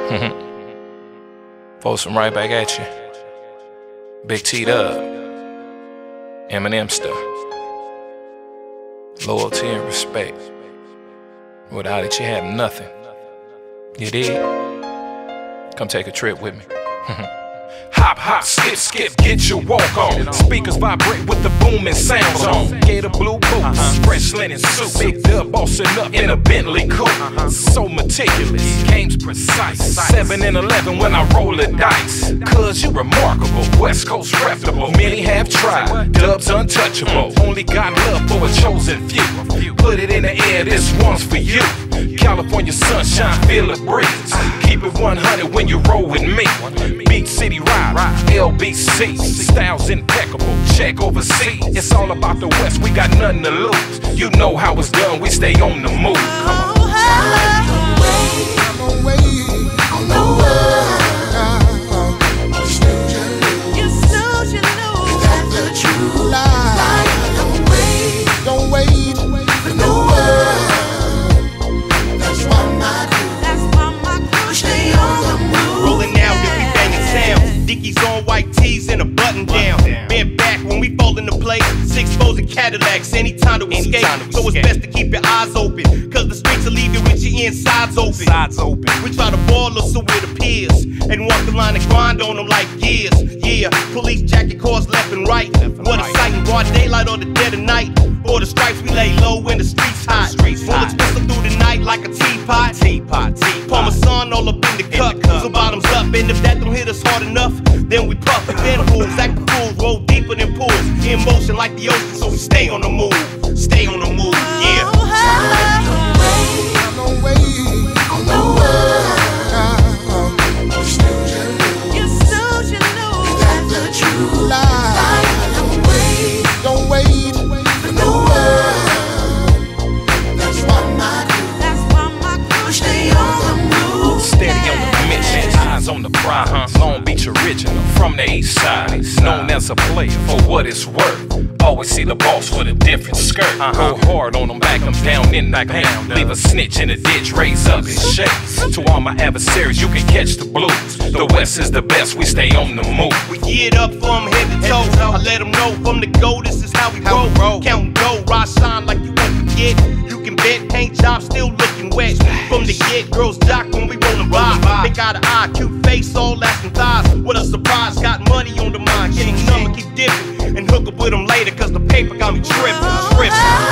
Posting right back at you. Big T Dub, Eminem stuff. Loyalty and respect. Without it, you have nothing. You did? Come take a trip with me. Hop, hop, skip, skip, get your walk on. Speakers vibrate with the booming sounds on. Gator blue boots, fresh linen suit. Big Dub bossing up in a Bentley coupe. So meticulous, game's precise. 7 and 11 when I roll the dice. Cause you remarkable, West Coast reputable. Many have tried, Dub's untouchable. Only got love for a chosen few. Put it in the air, this one's for you. California sunshine, feel the breeze. Keep it 100 when you roll with me. Beat City Ride, LBC. Styles impeccable, check overseas. It's all about the West, we got nothing to lose. You know how it's done, we stay on the move. Come on. Dickies on white tees and a button down. Been back when we fold into place. 6 foes and Cadillacs anytime to escape. So it's best to keep your eyes open, cause the streets will leave you with your insides open. We try to ball us so it appears, and walk the line and grind on them like years. Yeah, police jacket cars left and right. What a sight in broad daylight or the dead of night. For the stripes we lay low when the streets hot. Bullets whistle through the night like a teapot. Parmesan all up in the cup, so bottoms up. And if that don't hit us hard enough, then we puff. Then fools act the fools, roll deeper than pools. In motion like the ocean, so we stay on the move. Stay on the move, yeah. On the prize, Long Beach original from the east side. Known as a player for what it's worth. Always see the boss with a different skirt. Go hard on them, back them down in the paint. Leave a snitch in a ditch, raise up his shades. To all my adversaries, you can catch the blues. The West is the best, we stay on the move. We get up from head to toe. I let them know from the go, this is how we roll. Counting dough, rise shine like you won't forget. You can bet, paint job still looking wet. From the get, girls jock when we rollin' by. They got an eye, cute face, all ass and thighs. What a surprise, got money on the mind. Getting number, keep dipping, and hook up with them later, cause the paper got me trippin'.